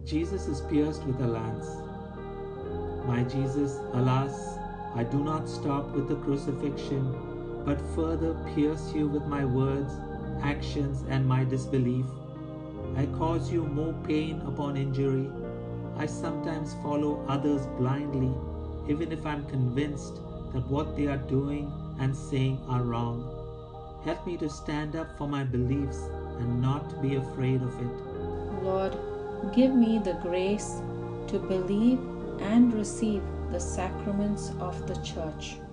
Jesus is pierced with a lance. My Jesus, alas, I do not stop with the crucifixion, but further pierce you with my words, actions, and my disbelief. I cause you more pain upon injury. I sometimes follow others blindly, even if I am convinced that what they are doing and saying are wrong. Help me to stand up for my beliefs and not be afraid of it. Lord, give me the grace to believe and receive the sacraments of the Church.